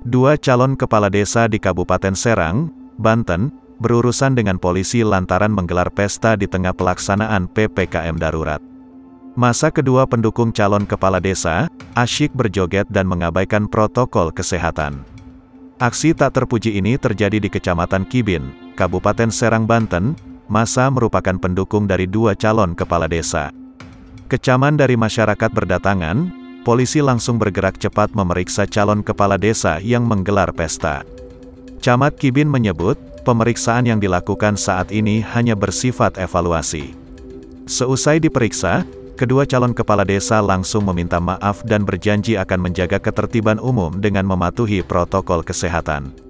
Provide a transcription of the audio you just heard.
Dua calon kepala desa di Kabupaten Serang, Banten, berurusan dengan polisi lantaran menggelar pesta di tengah pelaksanaan PPKM darurat. Masa kedua pendukung calon kepala desa, asyik berjoget dan mengabaikan protokol kesehatan. Aksi tak terpuji ini terjadi di Kecamatan Kibin, Kabupaten Serang, Banten. Masa merupakan pendukung dari dua calon kepala desa. Kecaman dari masyarakat berdatangan, polisi langsung bergerak cepat memeriksa calon kepala desa yang menggelar pesta. Camat Kibin menyebut, pemeriksaan yang dilakukan saat ini hanya bersifat evaluasi. Seusai diperiksa, kedua calon kepala desa langsung meminta maaf dan berjanji akan menjaga ketertiban umum dengan mematuhi protokol kesehatan.